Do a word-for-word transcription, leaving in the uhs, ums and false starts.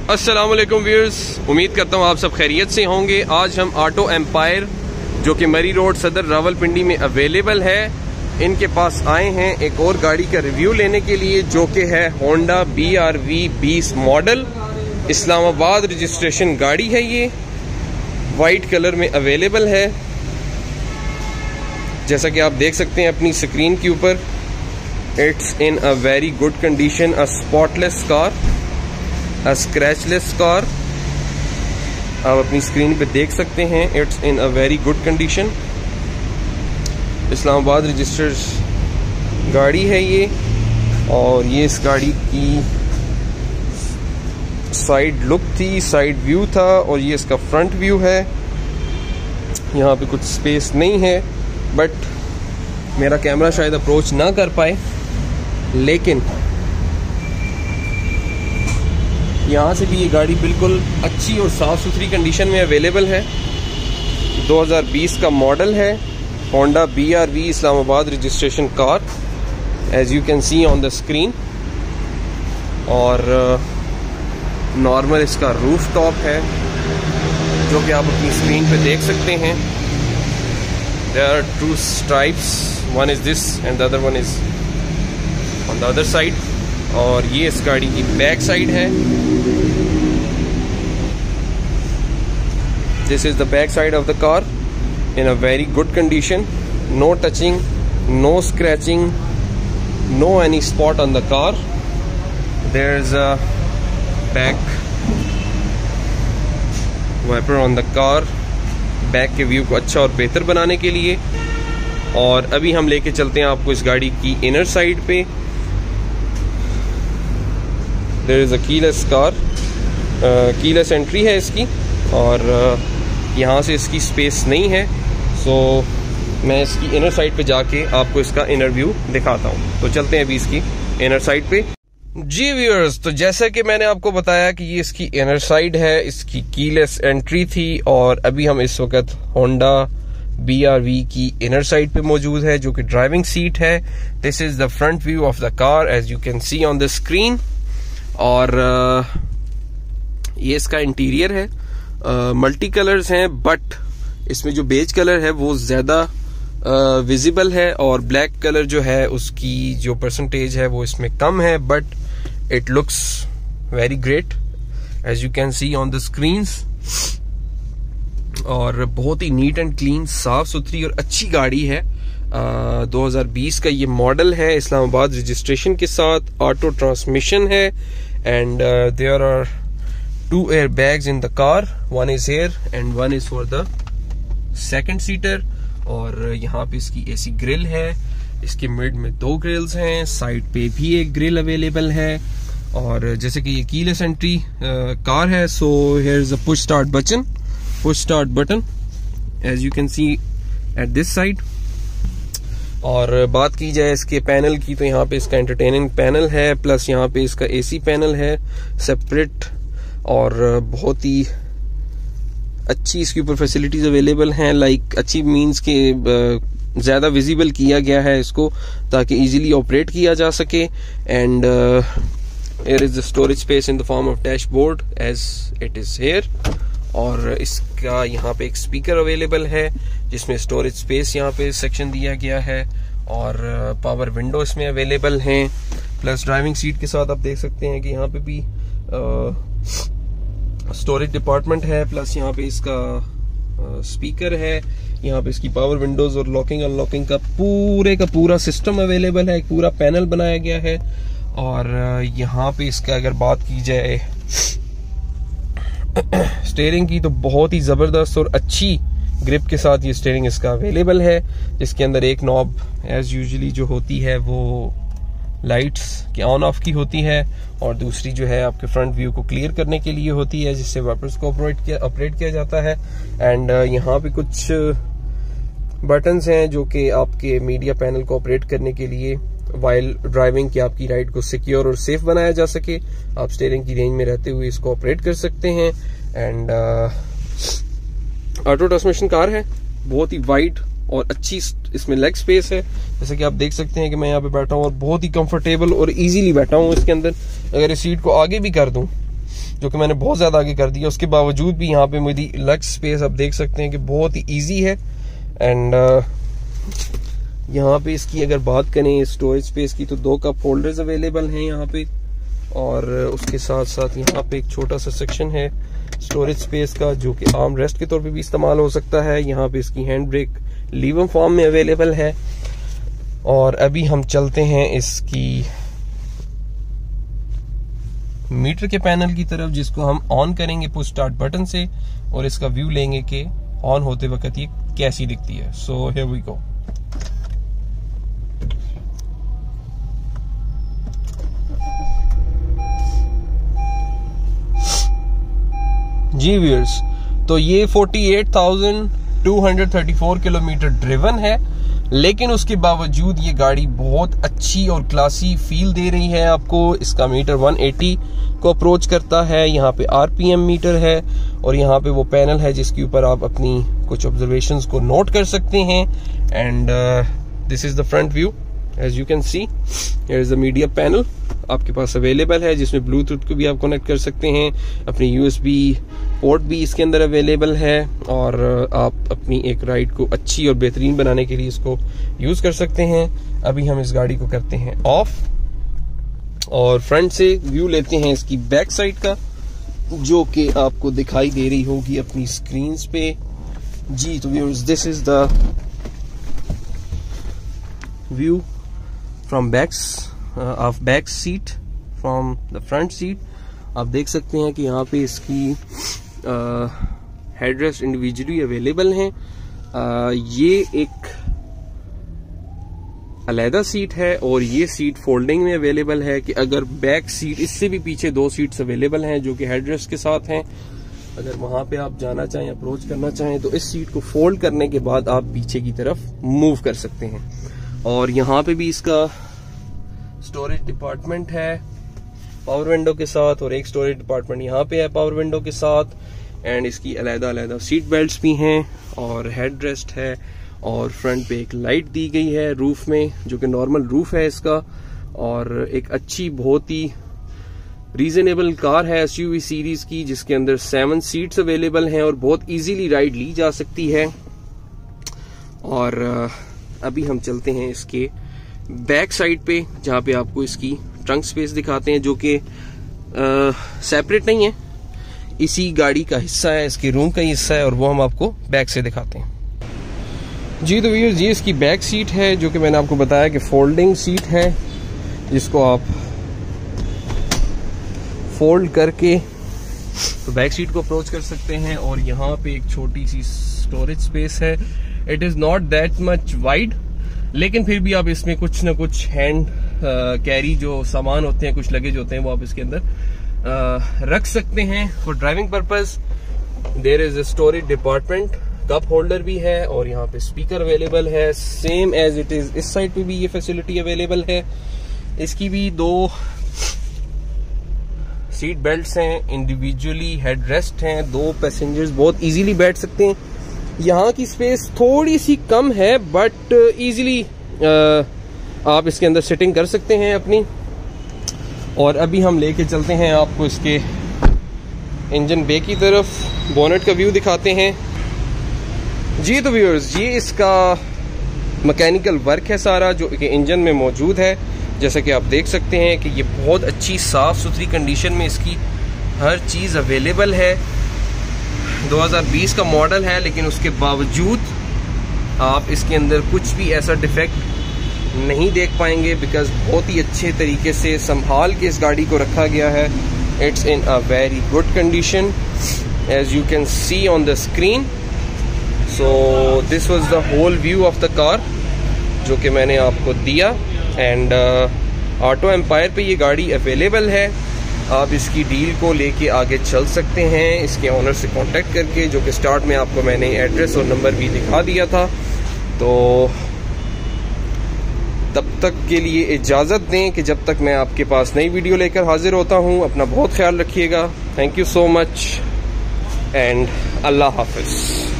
अस्सलाम वालेकुम व्यूअर्स, उम्मीद करता हूँ आप सब खैरियत से होंगे। आज हम ऑटो एम्पायर जो कि मरी रोड सदर रावलपिंडी में अवेलेबल है, इनके पास आए हैं एक और गाड़ी का रिव्यू लेने के लिए जो कि है होंडा बी आर वी बीस मॉडल, इस्लामाबाद रजिस्ट्रेशन गाड़ी है। ये वाइट कलर में अवेलेबल है, जैसा कि आप देख सकते हैं अपनी स्क्रीन के ऊपर। It's in a very good condition, a spotless car, a scratchless car. आप अपनी स्क्रीन पे देख सकते हैं, it's in a very good condition. Islamabad registered गाड़ी है ये, और ये इस गाड़ी की साइड लुक थी, साइड व्यू था, और ये इसका फ्रंट व्यू है। यहाँ पे कुछ स्पेस नहीं है, बट मेरा कैमरा शायद अप्रोच ना कर पाए, लेकिन यहाँ से भी ये गाड़ी बिल्कुल अच्छी और साफ़ सुथरी कंडीशन में अवेलेबल है। दो हज़ार बीस का मॉडल है, Honda B R V Islamabad registration car, as you can see on the screen. और नॉर्मल uh, इसका रूफ टॉप है जो कि आप अपनी स्क्रीन पे देख सकते हैं। There are two stripes, one is this and the other one is on the other side. और ये इस गाड़ी की बैक साइड है। This is the back side of the car in a very good condition, no touching, no scratching, no any spot on the car. There is a back wiper on the car, back के view को अच्छा और बेहतर बनाने के लिए। और अभी हम लेके चलते हैं आपको इस गाड़ी की इनर साइड पे। There is a keyless car, keyless entry है इसकी, और uh, यहाँ से इसकी स्पेस नहीं है। सो so, मैं इसकी इनर साइड पे जाके आपको इसका इनर व्यू दिखाता हूँ। तो चलते हैं अभी इसकी इनर साइड पे। जी व्यूअर्स, तो जैसा कि मैंने आपको बताया कि ये इसकी इनर साइड है, इसकी कीलेस एंट्री थी, और अभी हम इस वक्त होंडा बी आर वी की इनर साइड पे मौजूद है जो कि ड्राइविंग सीट है। This is the front view of the car as you can see on the screen. और ये इसका इंटीरियर है, मल्टी कलर्स हैं, बट इसमें जो बेज कलर है वो ज़्यादा विजिबल है, और ब्लैक कलर जो है उसकी जो परसेंटेज है वो इसमें कम है, but it looks very great as you can see on the screens. और बहुत ही नीट एंड क्लीन, साफ सुथरी और अच्छी गाड़ी है। uh, दो हज़ार बीस का ये मॉडल है, इस्लामाबाद रजिस्ट्रेशन के साथ, ऑटो ट्रांसमिशन है, and there are two air bags in the car, one is here and one is for the second seater. और यहाँ पे इसकी एसी ग्रिल है, इसके मिड में दो ग्रिल्स हैं, साइड पे भी एक ग्रिल अवेलेबल है। और जैसे कि ये कीलेस एंट्री कार है, so here is a push start button push start button as you can see at this side. और बात की जाए इसके पैनल की, तो यहाँ पे इसका एंटरटेनिंग पैनल है, प्लस यहाँ पे इसका एसी पैनल है सेपरेट, और बहुत ही अच्छी इसके ऊपर फैसिलिटीज अवेलेबल हैं। लाइक अच्छी मींस के ज़्यादा विजिबल किया गया है इसको ताकि इजीली ऑपरेट किया जा सके। And here is the storage space in the form of dashboard as it is here. और इसका यहाँ पे एक स्पीकर अवेलेबल है जिसमें स्टोरेज स्पेस यहाँ पे सेक्शन दिया गया है, और पावर विंडो इसमें अवेलेबल हैं। प्लस ड्राइविंग सीट के साथ आप देख सकते हैं कि यहाँ पे भी स्टोरेज डिपार्टमेंट है, प्लस यहाँ पे इसका स्पीकर है। यहाँ पे इसकी पावर विंडोज और लॉकिंग अनलॉकिंग का पूरे का पूरा सिस्टम अवेलेबल है, एक पूरा पैनल बनाया गया है। और यहाँ पे इसका अगर बात की जाए स्टीयरिंग की, तो बहुत ही जबरदस्त और अच्छी ग्रिप के साथ ये स्टीयरिंग इसका अवेलेबल है, जिसके अंदर एक नॉब एज यूजुअली जो होती है वो लाइट्स की ऑन ऑफ की होती है, और दूसरी जो है आपके फ्रंट व्यू को क्लियर करने के लिए होती है, जिससे वाइपर्स को ऑपरेट किया ऑपरेट किया जाता है। एंड यहाँ पे कुछ बटन्स हैं जो कि आपके मीडिया पैनल को ऑपरेट करने के लिए वाइल ड्राइविंग की आपकी राइड को सिक्योर और सेफ बनाया जा सके, आप स्टीयरिंग की रेंज में रहते हुए इसको ऑपरेट कर सकते हैं। एंड ऑटो ट्रांसमिशन कार है, बहुत ही वाइड और अच्छी इसमें लेग स्पेस है। जैसे कि आप देख सकते हैं कि मैं यहाँ पे बैठा हूँ और बहुत ही कंफर्टेबल और इजीली बैठा हूँ इसके अंदर। अगर इस सीट को आगे भी कर दूँ जो कि मैंने बहुत ज़्यादा आगे कर दिया। उसके बावजूद भी यहाँ पे मेरी लेग स्पेस आप देख सकते हैं कि बहुत ही ईजी है। एंड uh, यहाँ पे इसकी अगर बात करें स्टोरेज स्पेस की, तो दो कप होल्डर्स अवेलेबल हैं यहाँ पे, और उसके साथ साथ यहाँ पे एक छोटा सा सेक्शन है स्टोरेज स्पेस का, जो कि आर्म रेस्ट के तौर पे भी इस्तेमाल हो सकता है। यहाँ पे इसकी हैंड ब्रेक लीवर फॉर्म में अवेलेबल है। और अभी हम चलते हैं इसकी मीटर के पैनल की तरफ, जिसको हम ऑन करेंगे पुश स्टार्ट बटन से, और इसका व्यू लेंगे कि ऑन होते वक्त ये कैसी दिखती है। So here we go. जी व्यूअर्स, तो ये अड़तालीस हज़ार दो सौ चौंतीस किलोमीटर ड्रिवन है, लेकिन उसके बावजूद ये गाड़ी बहुत अच्छी और क्लासी फील दे रही है आपको। इसका मीटर एक सौ अस्सी को अप्रोच करता है। यहाँ पे आरपीएम मीटर है, और यहाँ पे वो पैनल है जिसके ऊपर आप अपनी कुछ ऑब्जर्वेशंस को नोट कर सकते हैं। And this is the front view. As you can see, here is the media panel आपके पास अवेलेबल है, जिसमें ब्लूटूथ को भी आप कनेक्ट कर सकते हैं। अपनी यूएसबी पोर्ट भी इसके अंदर अवेलेबल है, और आप अपनी एक राइड को अच्छी और बेहतरीन बनाने के लिए इसको यूज कर सकते हैं। अभी हम इस गाड़ी को करते हैं ऑफ, और फ्रंट से व्यू लेते हैं इसकी बैक साइड का, जो कि आपको दिखाई दे रही होगी अपनी स्क्रीन पे। जी तो viewers, this is the view from backs of back seat from the front seat. आप देख सकते हैं कि यहाँ पे इसकी हेडरेस्ट इंडिविजुअली अवेलेबल हैं। ये एक अलहदा सीट है, और ये सीट फोल्डिंग में अवेलेबल है कि अगर बैक सीट, इससे भी पीछे दो सीट्स अवेलेबल हैं जो कि हेडरेस्ट के साथ हैं। अगर वहां पे आप जाना चाहें, अप्रोच करना चाहें, तो इस सीट को फोल्ड करने के बाद आप पीछे की तरफ मूव कर सकते हैं। और यहाँ पे भी इसका स्टोरेज डिपार्टमेंट है पावर विंडो के साथ, और एक स्टोरेज डिपार्टमेंट यहाँ पे है पावर विंडो के साथ। एंड इसकी अलहदा अलहदा सीट बेल्ट्स भी हैं, और हेड रेस्ट है, और फ्रंट पे एक लाइट दी गई है रूफ में, जो कि नॉर्मल रूफ है इसका। और एक अच्छी, बहुत ही रीजनेबल कार है एसयूवी सीरीज की, जिसके अंदर सेवन सीट्स अवेलेबल हैं और बहुत इजीली राइड ली जा सकती है। और अभी हम चलते हैं इसके बैक साइड पे, जहां पे आपको इसकी ट्रंक स्पेस दिखाते हैं, जो कि सेपरेट नहीं है, इसी गाड़ी का हिस्सा है, इसके रूम का ही हिस्सा है, और वो हम आपको बैक से दिखाते हैं। जी तो व्यूअर्स, ये इसकी बैक सीट है, जो कि मैंने आपको बताया कि फोल्डिंग सीट है, जिसको आप फोल्ड करके तो बैक सीट को अप्रोच कर सकते हैं। और यहाँ पे एक छोटी सी स्टोरेज स्पेस है। It is not that much wide, लेकिन फिर भी आप इसमें कुछ ना कुछ हैंड कैरी जो सामान होते हैं, कुछ लगेज होते हैं, वो आप इसके अंदर आ, रख सकते हैं for driving purpose. There is a storage department, cup holder भी है, और यहाँ पे स्पीकर अवेलेबल है, सेम एज इट इज इस साइड पे भी ये फैसिलिटी अवेलेबल है। इसकी भी दो सीट बेल्ट्स हैं, इंडिविजुअली हेड रेस्ट हैं, दो पैसेंजर्स बहुत इजीली बैठ सकते हैं। यहाँ की स्पेस थोड़ी सी कम है, बट इजीली आप इसके अंदर सिटिंग कर सकते हैं अपनी। और अभी हम लेके चलते हैं आपको इसके इंजन बे की तरफ, बोनेट का व्यू दिखाते हैं। जी तो व्यूअर्स, ये इसका मैकेनिकल वर्क है सारा, जो कि इंजन में मौजूद है। जैसा कि आप देख सकते हैं कि ये बहुत अच्छी साफ सुथरी कंडीशन में इसकी हर चीज़ अवेलेबल है। दो हज़ार बीस का मॉडल है, लेकिन उसके बावजूद आप इसके अंदर कुछ भी ऐसा डिफेक्ट नहीं देख पाएंगे, बिकॉज बहुत ही अच्छे तरीके से संभाल के इस गाड़ी को रखा गया है। It's in a very good condition as you can see on the screen. So this was the whole view of the car जो कि मैंने आपको दिया। एंड ऑटो एम्पायर पे ये गाड़ी अवेलेबल है, आप इसकी डील को लेके आगे चल सकते हैं इसके ओनर से कांटेक्ट करके, जो कि स्टार्ट में आपको मैंने एड्रेस और नंबर भी दिखा दिया था। तो तब तक के लिए इजाज़त दें कि जब तक मैं आपके पास नई वीडियो लेकर हाजिर होता हूँ, अपना बहुत ख्याल रखिएगा। Thank you so much and अल्लाह हाफिज़।